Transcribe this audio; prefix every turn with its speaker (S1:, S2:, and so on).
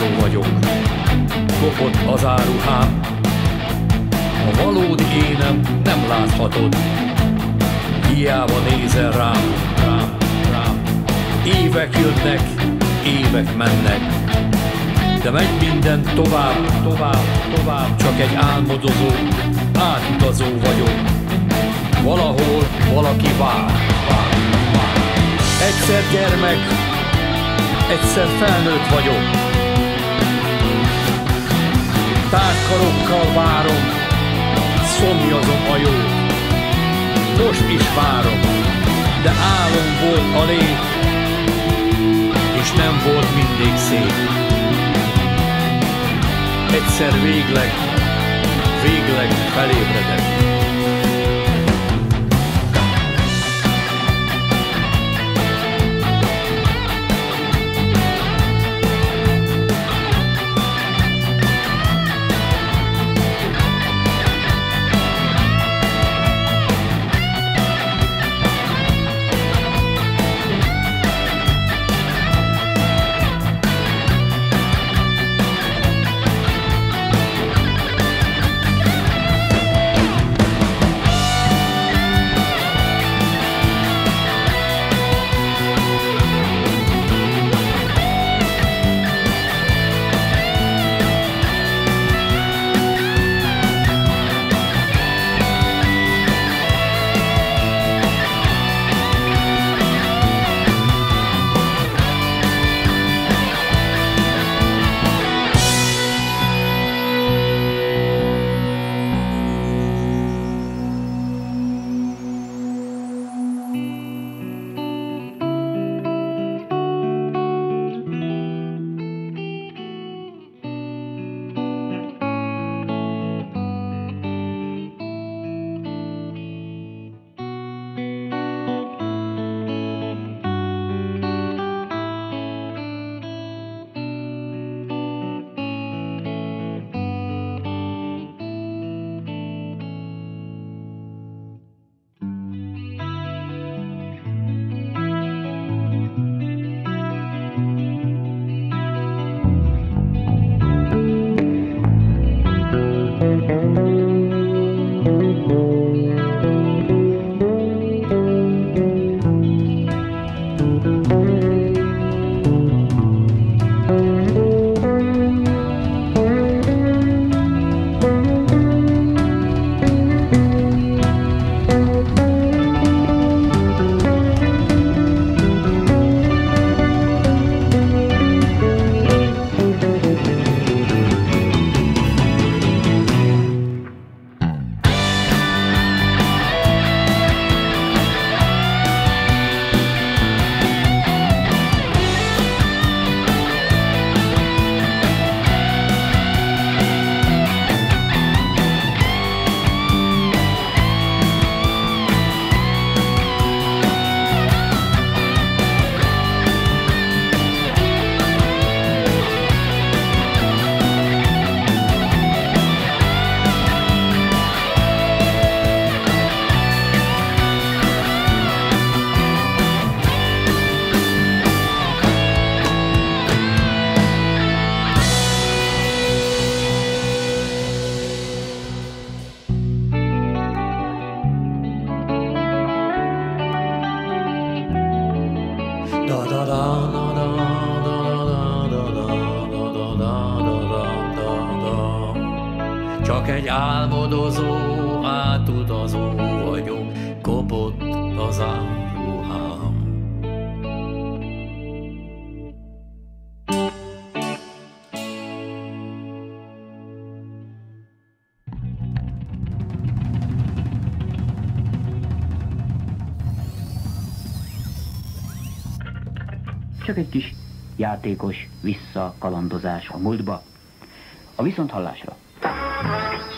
S1: álmodozó vagyok, kopott az áruhám. A valódi énem nem láthatod, hiába nézel rám. Évek jönnek, évek mennek, de megy minden tovább, csak egy álmodozó, átutazó vagyok. Valahol valaki vár. Egyszer gyermek, egyszer felnőtt vagyok. Tárt karokkal várom, szomjazom a jót. Most is várom, de álom volt a lét, és nem volt mindig szép. Egyszer végleg felébredek.
S2: Csak egy álmodozó, átutazó vagyok, kopott az áruhám.
S3: Csak egy kis játékos visszakalandozás a múltba. A viszonthallásra!